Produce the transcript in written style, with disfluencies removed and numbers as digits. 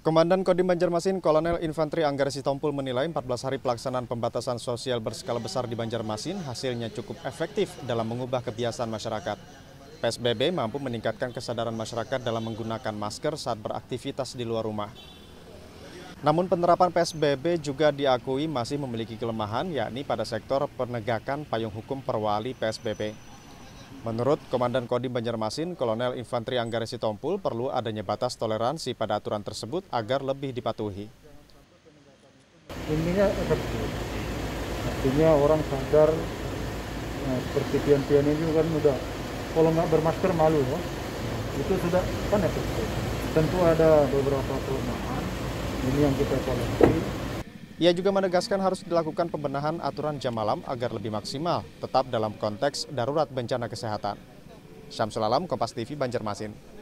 Komandan Kodim Banjarmasin Kolonel Infantri Anggara Sitompul menilai 14 hari pelaksanaan pembatasan sosial berskala besar di Banjarmasin hasilnya cukup efektif dalam mengubah kebiasaan masyarakat. PSBB mampu meningkatkan kesadaran masyarakat dalam menggunakan masker saat beraktivitas di luar rumah. Namun penerapan PSBB juga diakui masih memiliki kelemahan, yakni pada sektor penegakan payung hukum perwali PSBB. Menurut Komandan Kodim Banjarmasin, Kolonel Infantri Anggara Sitompul, perlu adanya batas toleransi pada aturan tersebut agar lebih dipatuhi. Intinya efektif. Artinya orang sadar, seperti pion-pion ini kan udah, kalau nggak bermasker malu, ya. Itu sudah kan efektif. Tentu ada beberapa kelemahan, ini yang kita evaluasi. Ia juga menegaskan harus dilakukan pembenahan aturan jam malam agar lebih maksimal, tetap dalam konteks darurat bencana kesehatan. Syamsul Alam, Kompas TV, Banjarmasin.